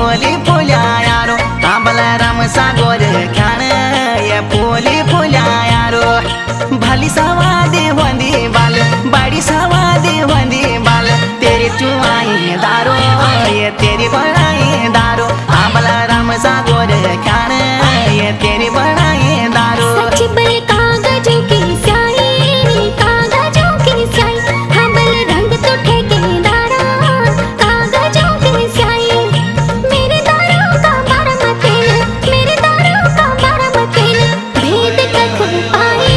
पोली फुल्या यारो काबला राम सागोर खान ये पोली फुल्या यारो भली सवादी वंदी बाल बड़ी सवादी वंदी बाल तेरी चुआई दारो ये तेरी बनाई दारो काबला राम सागोर खान ये तेरी बनाई दारो कागजों की स्याही कागजों की स्याही हबल रंग तो ठेकेदारा कागजों की स्याही मेरे दारों का बारमकेल मेरे दारों का बारमकेल भेद कख पाए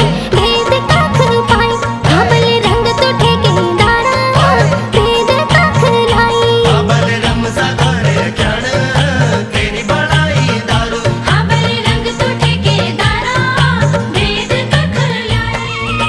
हबल रंग तो ठेकेदारा भेद कख लाई हबल रम सागर खान तेरी बनाई दारू हबल रंग तो ठेकेदारा भेद कख लाई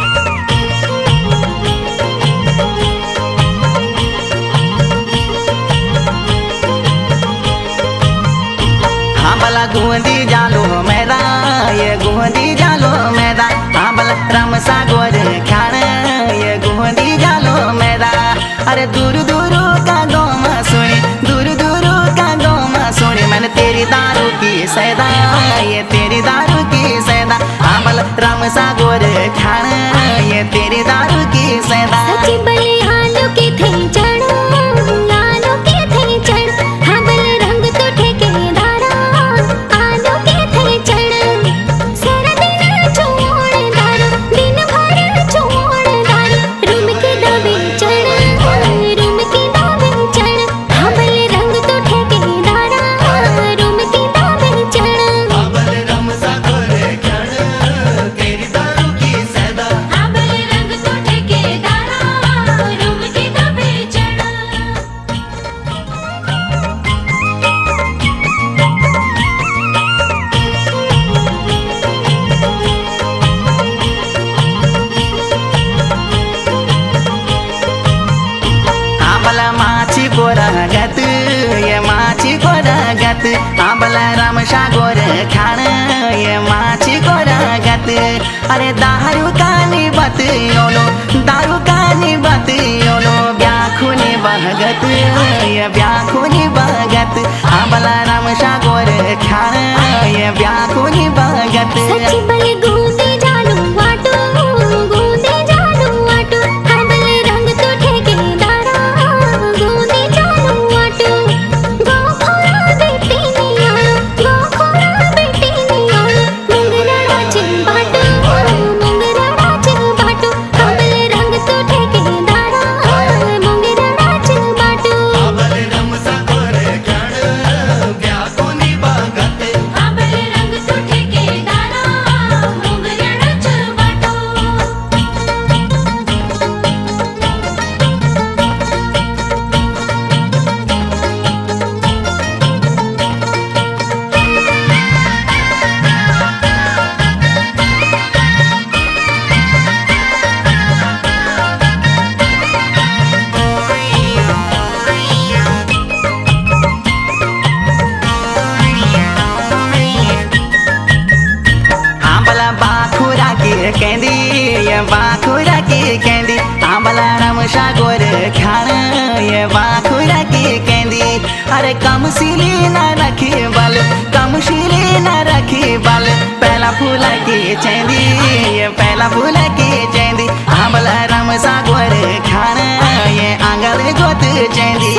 हाबला गुंदी जालो मैदा ये गुंदी जालो मैदा हाबला राम सागोर खान ये गुंदी जालो मैदा अरे दूर दूर का गोमा सुनी दूर दूर का गोमा सुनी मैंने तेरी दारू की सैदा ये तेरी दारू की सैदा हाबला राम सागोर खान ये तेरी दारू की सैदा सच्ची बले आलू के थे चढ़ो आलू के थे चढ़ हबल रंग तो ठेकेदारा आलू के थे चढ़ सारा दिन छोड़ दारू दिन भर छोड़ दारू रूम के दावे चढ़ हबल रंग तो ठेकेदारा रूम के दावे चढ़ हबल रम सागोर खान तेरी दारू की सैदा हबल रंग तो ठेकेदारा रूम के दावे चढ़ आबला माछी को रगत ये माछी को रगत आबला राम सागोर खान ये माछी को रगत अरे दारू कानी बत योलो दारू कानी बत योलो ब्याखुनी बहगत ये ब्याखुनी बहगत आबला राम सागोर खान ये ब्याखुनी बहगत सच्ची बले गूंदे जालू वाटो हबल रंग तो ठेकेदारा गूंदे जालू वाटो गो खोरा बेटी नियारो मुंगरा राज बाटो हबल रंग तो ठेकेदारा मुंगरा राज बाटो हबल रम सागोर खान ब्याखुनी बहगत हबल रंग तो ठेकेदारा मुंगरा राज बाटो आंबला बाखुरा की कैंदी ये बाखुरा की कैंदी आंबला राम सागोर खान ये बाखुरा की कैंदी अरे कम सिली ना रखी बल कम सिली ना रखी बल पहला फूला की चैंदी ये पहला फूला की चैंदी आंबला राम सागोर खान ये आंगल गोत चैंदी